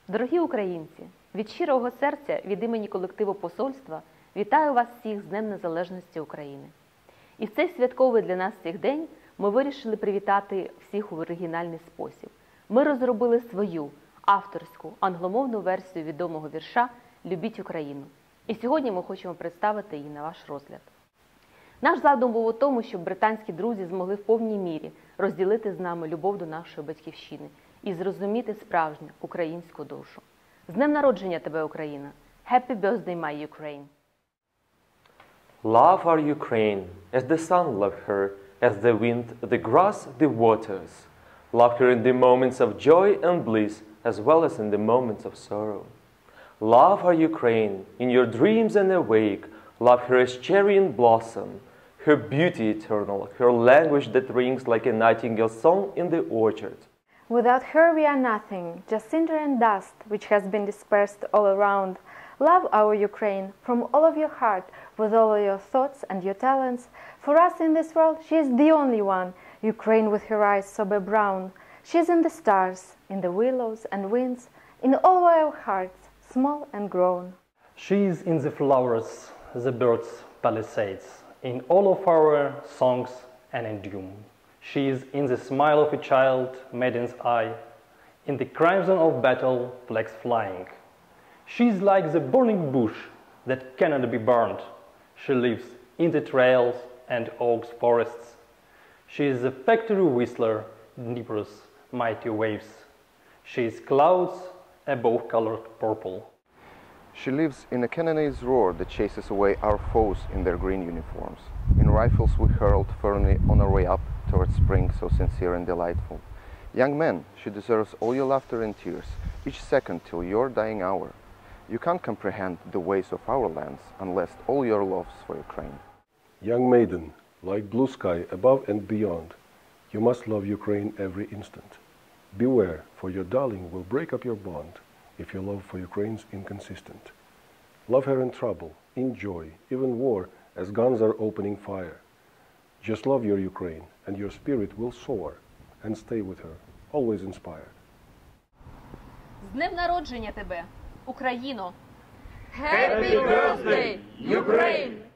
Дорогі українці, від щирого серця, від імені колективу посольства, вітаю вас всіх з Днем Незалежності України. І в цей святковий для нас всіх день ми вирішили привітати всіх у оригінальний спосіб. Ми розробили свою авторську англомовну версію відомого вірша «Любіть Україну». І сьогодні ми хочемо представити її на ваш розгляд. Наш задум був у тому, щоб британські друзі змогли в повній мірі розділити з нами любов до нашої батьківщини і зрозуміти справжню українську душу. З днем народження тебе, Україна! Happy birthday, my Ukraine! Love our Ukraine, as the sun loved her, as the wind, the grass, the waters. Love her in the moments of joy and bliss, as well as in the moments of sorrow. Love our Ukraine, in your dreams and awake. Love her as cherry in blossom, her beauty eternal, her language that rings like a nightingale's song in the orchard. Without her we are nothing, just cinder and dust, which has been dispersed all around. Love our Ukraine from all of your heart, with all of your thoughts and your talents. For us in this world, she is the only one, Ukraine with her eyes sober brown. She is in the stars, in the willows and winds, in all our hearts, small and grown. She is in the flowers, the birds' palisades, in all of our songs and in doom. She is in the smile of a child, maiden's eye, in the crimson of battle, flags flying. She is like the burning bush that cannot be burned. She lives in the trails and oaks forests. She is the factory whistler, Dnieper's mighty waves. She is clouds above colored purple. She lives in a cannonade roar that chases away our foes in their green uniforms. In rifles we hurled firmly on our way up towards spring so sincere and delightful. Young men, she deserves all your laughter and tears, each second till your dying hour. You can't comprehend the ways of our lands unless all your loves for Ukraine. Young maiden, like blue sky above and beyond, you must love Ukraine every instant. Beware, for your darling will break up your bond if your love for Ukraine's inconsistent. Love her in trouble, in joy, even war, as guns are opening fire. Just love your Ukraine, and your spirit will soar, and stay with her, always inspired. З днем народження тебе, Україно! Happy birthday, Ukraine!